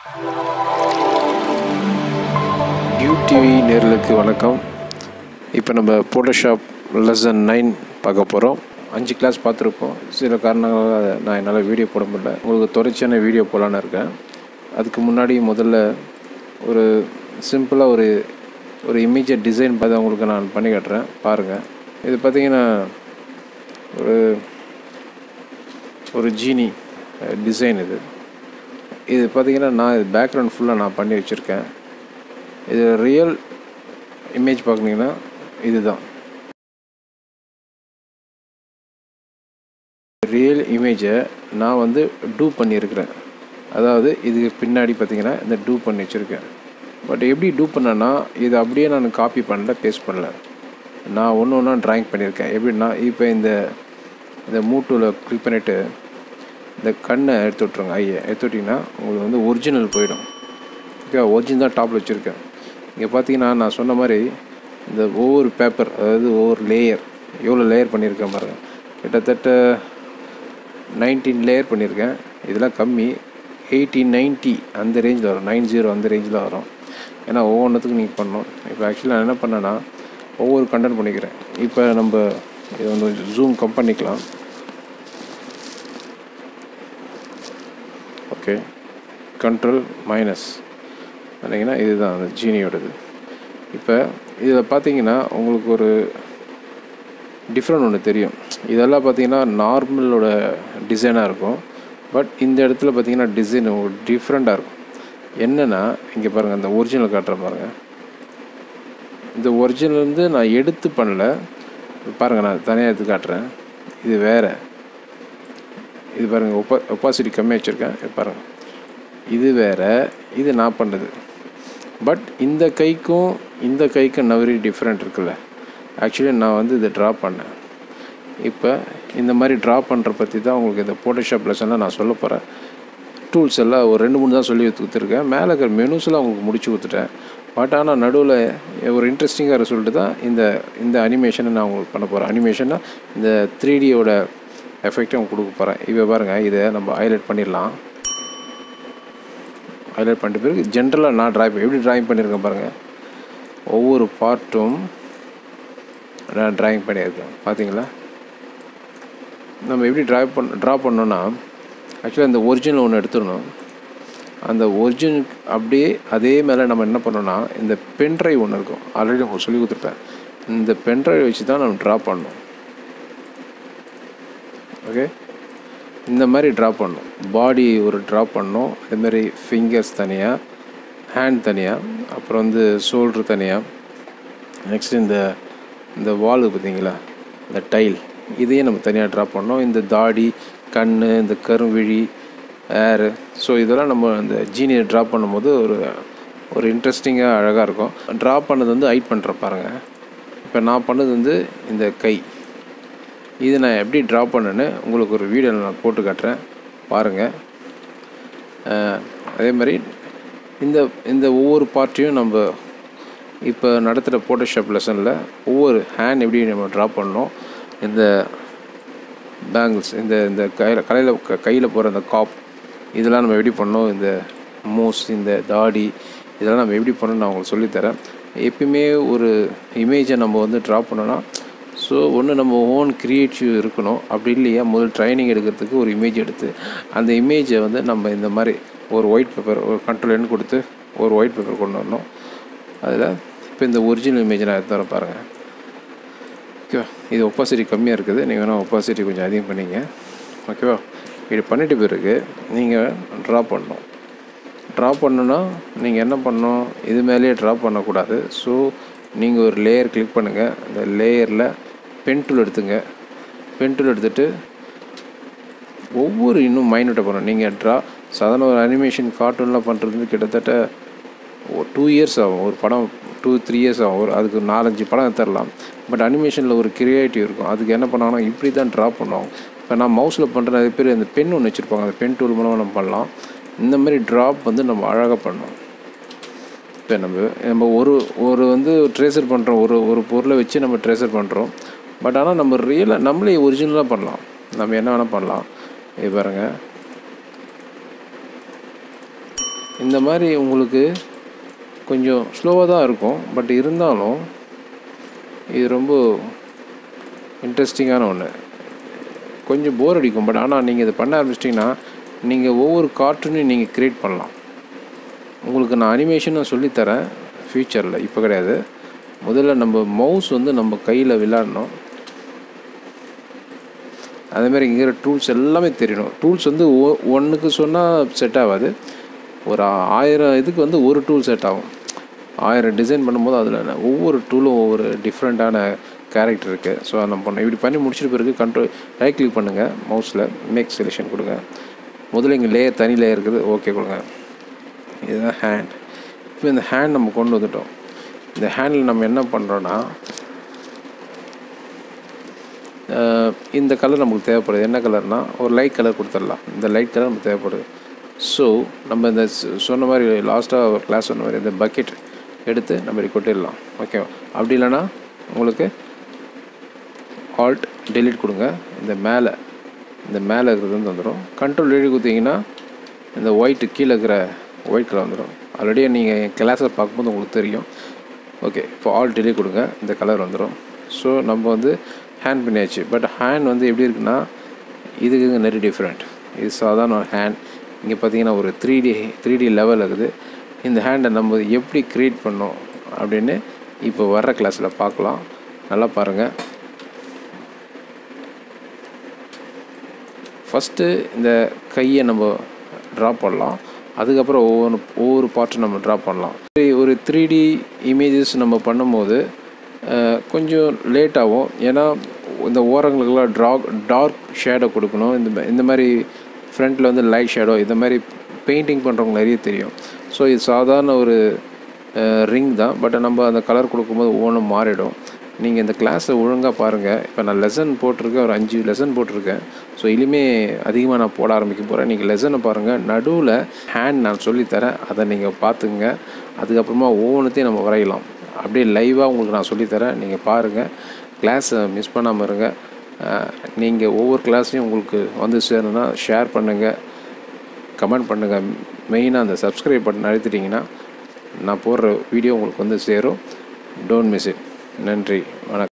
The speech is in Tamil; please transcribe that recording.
டிவி நேர்களுக்கு வணக்கம். இப்போ நம்ம ஃபோட்டோஷாப் லெசன் 9 பார்க்க போகிறோம். 5 கிளாஸ் பார்த்துருப்போம். சில காரணங்களால் நான் என்னால் வீடியோ போட முடியல. உங்களுக்கு தொடர்ச்சியான வீடியோ போடலான்னு இருக்கேன். அதுக்கு முன்னாடி முதல்ல ஒரு சிம்பிளாக ஒரு இமேஜை டிசைன் பார்த்து உங்களுக்கு நான் பண்ணி காட்டுறேன், பாருங்கள். இது பார்த்திங்கன்னா ஒரு ஜீனி டிசைன். இது பார்த்திங்கன்னா நான் இது பேக்ரவுண்ட் ஃபுல்லாக நான் பண்ணி வச்சுருக்கேன். இது ரியல் இமேஜ் பார்க்குறீங்கன்னா இதுதான் ரியல் இமேஜை நான் டூ பண்ணியிருக்கிறேன். அதாவது இதுக்கு பின்னாடி பார்த்திங்கன்னா இந்த டூ பண்ணி வச்சுருக்கேன். பட் எப்படி டூ பண்ணேன்னா, இது அப்படியே நான் காப்பி பண்ணல, பேஸ்ட் பண்ணல. நான் ஒன்று ஒன்றா ட்ராயிங் பண்ணியிருக்கேன். எப்படின்னா, இப்போ இந்த மூட்டூவில் கிளிக் பண்ணிவிட்டு இந்த கண்ணை எடுத்து விட்ருங்க. ஐயை எடுத்து விட்டிங்கன்னா உங்களுக்கு ஒரிஜினல் போயிடும். ஓகே, ஒரிஜினல் தான் டாப்பில் வச்சுருக்கேன். இங்கே பார்த்தீங்கன்னா நான் சொன்ன மாதிரி இந்த ஒவ்வொரு பேப்பர், அதாவது ஒவ்வொரு லேயர், எவ்வளோ லேயர் பண்ணியிருக்கேன் பாருங்கள். கிட்டத்தட்ட 19 லேயர் பண்ணியிருக்கேன். இதெல்லாம் கம்மி, 1890 அந்த ரேஞ்சில் வரும், 90 அந்த ரேஞ்சில் வரும். ஏன்னா ஒவ்வொன்றுத்துக்கும் நீங்கள் பண்ணணும். இப்போ ஆக்சுவலி நான் என்ன பண்ணேன்னா, ஒவ்வொரு கண்டென்ட் பண்ணிக்கிறேன். இப்போ நம்ம இதை ஜூம் கம் பண்ணிக்கலாம். ஓகே, கண்ட்ரோல் மைனஸ் பண்ணிங்கன்னா இதுதான் அந்த ஜீனியோடது. இப்போ இதில் பார்த்தீங்கன்னா உங்களுக்கு ஒரு டிஃப்ரெண்ட் ஒன்று தெரியும். இதெல்லாம் பார்த்தீங்கன்னா நார்மலோட டிசைனாக இருக்கும். பட் இந்த இடத்துல பார்த்தீங்கன்னா டிசைன் டிஃப்ரெண்ட்டாக இருக்கும். என்னென்னா, இங்கே பாருங்கள், இந்த ஒரிஜினல் காட்டுற பாருங்கள். இந்த ஒரிஜினல் நான் எடுத்து பண்ணல பாருங்கள், நான் தனியாக எடுத்து காட்டுறேன். இது வேறு. இது பாருங்கள், ஒப்பாசிட்டி கம்மியாக வச்சுருக்கேன். பாருங்கள், இது வேறு, இது நான் பண்ணது. பட் இந்த கைக்கும் நவரி டிஃப்ரெண்ட் இருக்குல்ல. ஆக்சுவலி நான் இதை ட்ரா பண்ணேன். இப்போ இந்த மாதிரி ட்ரா பண்ணுற பற்றி தான் உங்களுக்கு இந்த ஃபோட்டோஷாப் லெசனில் நான் சொல்ல போகிறேன். டூல்ஸ் எல்லாம் ஒரு 2-3 தான் சொல்லி கொடுத்துருக்கேன். மேலே இருக்கிற மெனுஸ்லாம் உங்களுக்கு முடிச்சு கொடுத்துட்டேன். பட் ஆனால் நடுவில் ஒரு இன்ட்ரெஸ்டிங்காக சொல்லிட்டு தான் இந்த அனிமேஷனை நான் உங்களுக்கு பண்ண போகிறேன். அனிமேஷன்னா இந்த 3Dயோட எஃபெக்டை உங்களுக்கு கொடுக்க போகிறேன். இப்போ பாருங்கள், இதை நம்ம ஹைலைட் பண்ணிடலாம். ஹைலைட் பண்ணிட்டு பிறகு ஜென்ரலாக நான் எப்படி ட்ராயிங் பண்ணியிருக்கேன் பாருங்கள். ஒவ்வொரு பார்ட்டும் நான் ட்ராயிங் பண்ணியிருக்கேன். பார்த்தீங்களா? நம்ம எப்படி ட்ரா பண்ணோன்னா, ஆக்சுவலாக இந்த ஒரிஜினல் ஒன்று எடுத்துடணும். அந்த ஒரிஜினல் அப்படியே அதே மேலே நம்ம என்ன பண்ணோன்னா, இந்த பென்ட்ரைவ் ஒன்று இருக்கும். ஆல்ரெடி உங்களுக்கு சொல்லி கொடுத்துருப்பேன். இந்த பென்ட்ரைவ் வச்சு தான் நம்ம ட்ரா பண்ணணும். ஓகே, இந்த மாதிரி ட்ரா பண்ணணும். பாடி ஒரு ட்ரா பண்ணணும். அதுமாதிரி ஃபிங்கர்ஸ் தனியாக, ஹேண்ட் தனியாக, அப்புறம் ஷோல்ட்ரு தனியாக. நெக்ஸ்ட் இந்த வாலு பார்த்தீங்களா, இந்த டைல், இதையே நம்ம தனியாக ட்ரா பண்ணோம். இந்த தாடி, கண், இந்த கருவிழி, ஏரு. ஸோ இதெல்லாம் நம்ம இந்த ஜீனியை ட்ரா பண்ணும்போது ஒரு இன்ட்ரெஸ்டிங்காக அழகாக இருக்கும். ட்ரா பண்ணது ஹைட் பண்ணுற பாருங்கள். இப்போ நான் பண்ணது இந்த கை. இது நான் எப்படி ட்ரா பண்ணேன்னு உங்களுக்கு ஒரு வீடியோ நான் போட்டு காட்டுறேன், பாருங்கள். அதே மாதிரி இந்த ஒவ்வொரு பார்ட்டையும் நம்ம இப்போ நடத்துகிற ஃபோட்டோஷாப் லெசனில் ஒவ்வொரு ஹேண்ட் எப்படி நம்ம ட்ரா பண்ணோம், இந்த பேங்கிள்ஸ், இந்த கையில் போகிற இந்த காப், இதெல்லாம் நம்ம எப்படி பண்ணோம், இந்த மூஸ், இந்த தாடி, இதெல்லாம் நம்ம எப்படி பண்ணணும்னு நான் உங்களுக்கு சொல்லித்தரேன். எப்பயுமே ஒரு இமேஜை நம்ம ட்ரா பண்ணோன்னா, ஸோ ஒன்று நம்ம ஓன் க்ரியேட்டிவ் இருக்கணும். அப்படி இல்லையா, முதல் ட்ரைனிங் எடுக்கிறதுக்கு ஒரு இமேஜ் எடுத்து அந்த இமேஜை நம்ம இந்த மாதிரி ஒரு ஒயிட் பேப்பர், ஒரு கண்ட்ரோல் எண் கொடுத்து ஒரு ஒயிட் பேப்பர் கொண்டு வரணும். அதில் இப்போ இந்த ஒரிஜினல் இமேஜை நான் எடுத்து வர பாருங்கள். ஓகேவா? இது ஒப்பாசிட்டி கம்மியாக இருக்குது. நீங்கள் வேணால் ஒப்பாசிட்டி கொஞ்சம் அதிகம் பண்ணிங்க. ஓகேவா? இது பண்ணிட்டு பிறகு நீங்கள் ட்ரா பண்ணணும். ட்ரா பண்ணணுன்னா நீங்கள் என்ன பண்ணணும், இது மேலேயே ட்ரா பண்ணக்கூடாது. ஸோ நீங்கள் ஒரு லேயர் கிளிக் பண்ணுங்கள். அந்த லேயரில் பென் டூல் எடுத்துங்க. பென் டூல் எடுத்துகிட்டு ஒவ்வொரு இன்னும் மைனூட்டாக பண்ணணும். நீங்கள் சாதாரண ஒரு அனிமேஷன் கார்ட்டூன்லாம் பண்ணுறது கிட்டத்தட்ட 2 இயர்ஸ் ஆகும். ஒரு படம் 2-3 இயர்ஸ் ஆகும். அதுக்கு 4-5 படம் தரலாம். பட் அனிமேஷனில் ஒரு கிரியேட்டிவ் இருக்கும். அதுக்கு என்ன பண்ணுவாங்கன்னா, இப்படி தான் ட்ரா பண்ணுவாங்க. இப்போ நான் மவுஸில் பண்ணுற நிறைய பேர் அந்த பென் ஒன்று வச்சுருப்பாங்க. அந்த பென் டூல் மூலமாக நம்ம பண்ணலாம். இந்த மாதிரி ட்ராப் நம்ம அழகாக பண்ணோம். இப்போ நம்ம ஒரு ட்ரேசர் பண்ணுறோம். ஒரு பொருளை வச்சு நம்ம ட்ரேசர் பண்ணுறோம். பட் ஆனால் நம்ம ரியலாக நம்மளே ஒரிஜினலாக பண்ணலாம். நம்ம என்ன வேணால் பண்ணலாம். இது பாருங்கள், இந்த மாதிரி உங்களுக்கு கொஞ்சம் ஸ்லோவாக தான் இருக்கும். பட் இருந்தாலும் இது ரொம்ப இன்ட்ரெஸ்டிங்கான ஒன்று. கொஞ்சம் போர் அடிக்கும். பட் ஆனால் நீங்கள் இதை பண்ண ஆரம்பிச்சிட்டிங்கன்னா நீங்கள் ஒவ்வொரு கார்ட்டூனையும் நீங்கள் க்ரியேட் பண்ணலாம். உங்களுக்கு நான் அனிமேஷன் சொல்லித்தரேன் ஃப்யூச்சரில், இப்போ கிடையாது. முதல்ல நம்ம மவுஸ் நம்ம கையில் விளையாடணும். அதேமாதிரி இங்கே டூல்ஸ் எல்லாமே தெரியணும். டூல்ஸ் ஒன்றுக்கு சொன்னால் செட் ஆகாது. ஒரு 1000 இதுக்கு ஒரு டூல் செட் ஆகும். 1000 டிசைன் பண்ணும்போது அதில் ஒவ்வொரு டூலும் ஒவ்வொரு டிஃப்ரெண்ட்டான கேரக்டர் இருக்குது. ஸோ நம்ம பண்ணோம். இப்படி பண்ணி முடிச்சிட்டு பிறகு ரைட் கிளிக் பண்ணுங்கள் மவுஸில், மேக் செலெக்ஷன் கொடுங்க. முதல்ல இங்கே லேயர், தனி லேயர் இருக்குது, ஓகே கொடுங்க. இதுதான் ஹேண்ட். இப்போ இந்த ஹேண்ட் நம்ம கொண்டு வந்துட்டோம். இந்த ஹேண்டில் நம்ம என்ன பண்ணுறோன்னா, இந்த கலர் நமக்கு தேவைப்படுது. என்ன கலர்னால் ஒரு லைட் கலர் கொடுத்துடலாம். இந்த லைட் கலர் நமக்கு தேவைப்படுது. ஸோ நம்ம இந்த சொன்ன மாதிரி லாஸ்ட்டாக ஒரு கிளாஸ் சொன்ன மாதிரி இந்த பக்கெட் எடுத்து நம்ம இப்படி கொட்டிடலாம். ஓகேவா? அப்படி இல்லைன்னா உங்களுக்கு ஆல்ட் டெலீட் கொடுங்க. இந்த மேலே இருக்கிறது வந்துடும். கண்ட்ரோல் எழுதி கொடுத்தீங்கன்னா இந்த ஒயிட்டு கீழே இருக்கிற ஒயிட் கலர் வந்துடும். ஆல்ரெடி நீங்கள் என் கிளாஸில் பார்க்கும்போது உங்களுக்கு தெரியும். ஓகே, இப்போ ஆல்ட் டெலீட் கொடுங்க, இந்த கலர் வந்துடும். ஸோ நம்ம ஹேண்ட் பண்ணியாச்சு. பட் ஹேண்ட் எப்படி இருக்குன்னா இதுக்கு நிறைய டிஃப்ரெண்ட். இது சாதாரண ஹேண்ட். இங்கே பார்த்தீங்கன்னா ஒரு 3D லெவல் இருக்குது. இந்த ஹேண்டை நம்ம எப்படி க்ரியேட் பண்ணோம் அப்படின்னு இப்போ வர்ற கிளாஸில் பார்க்கலாம். நல்லா பாருங்கள். ஃபஸ்ட்டு இந்த கையை நம்ம ட்ரா பண்ணலாம். அதுக்கப்புறம் ஒவ்வொரு பார்ட்டும் நம்ம ட்ரா பண்ணலாம். ஒரு 3D இமேஜஸ் நம்ம பண்ணும்போது கொஞ்சம் லேட் ஆகும். ஏன்னா இந்த ஓரங்களுக்கெல்லாம் டார்க் ஷேடோ கொடுக்கணும். இந்த மாதிரி ஃப்ரண்ட்டில் லைட் ஷேடோ, இந்த மாதிரி பெயிண்டிங் பண்ணுறவங்க நிறைய தெரியும். ஸோ இது சாதாரண ஒரு ரிங் தான். பட் நம்ம அந்த கலர் கொடுக்கும்போது ஒவ்வொன்றும் மாறிடும். நீங்கள் இந்த கிளாஸை ஒழுங்காக பாருங்கள். இப்போ நான் லெசன் போட்டிருக்கேன், ஒரு 5 லெசன் போட்டிருக்கேன். ஸோ இனிமே அதிகமாக நான் போட ஆரம்பிக்க போகிறேன். நீங்கள் லெசனை பாருங்கள். நடுவில் ஹேண்ட் நான் சொல்லித்தரேன், அதை நீங்கள் பார்த்துங்க. அதுக்கப்புறமா ஒவ்வொன்றுத்தையும் நம்ம வரையலாம். அப்படியே லைவாக உங்களுக்கு நான் சொல்லித்தரேன், நீங்கள் பாருங்கள். கிளாஸை மிஸ் பண்ணாமல் இருங்க. நீங்கள் ஒவ்வொரு கிளாஸையும் உங்களுக்கு சேரணுன்னா ஷேர் பண்ணுங்கள், கமெண்ட் பண்ணுங்கள். மெயினாக அந்த சப்ஸ்கிரைப் பட்டன் அழுத்திட்டிங்கன்னா நான் போடுற வீடியோ உங்களுக்கு சேரும். Don't miss it. நன்றி, வணக்கம்.